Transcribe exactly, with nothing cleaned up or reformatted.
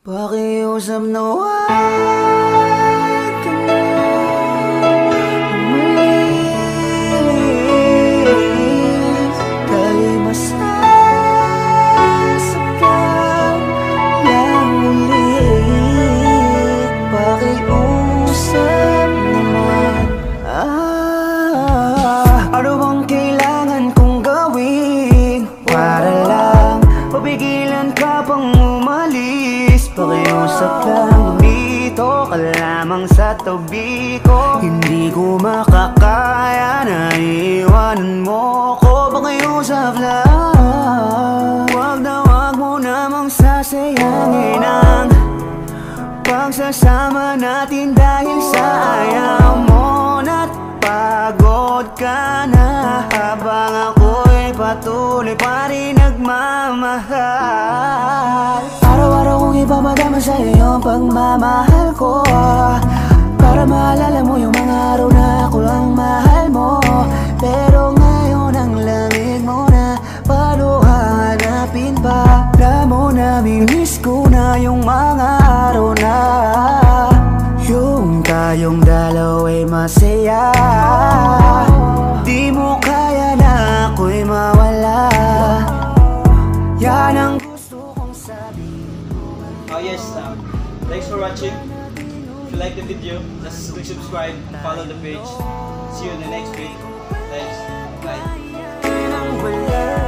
Pakiusap na huwag ka na umalis, dahil masasaktan lang ulit. Pakiusap naman, ah, ano bang kailangan kong gawin para lang papigilan ka pang umalis? Pakiusap lang, dito ka lamang sa tabi ko. Hindi ko makakaya na iwanan mo ko. Pakiusap lang, wag na wag mo namang sasayangin ang pagsasama natin, dahil sa ayaw mo na't pagod ka na, habang ako'y patuloy pa rin nagmamahal. Araw-araw kong ipapadama sa iyo ang pagmamahal ko, para maalala mo yung mga araw na ako lang mahal mo. Pero ngayon ang lamig mo na, paano hahanapin pa? Alam mo na miss ko na yung mga araw na yung tayong dalawa'y masaya. Di mo kaya na ako'y mawala, yan ang gusto kong sabihin. Oh yes, um, thanks for watching. If you like the video, just click subscribe, follow the page. See you in the next video. Thanks. Bye.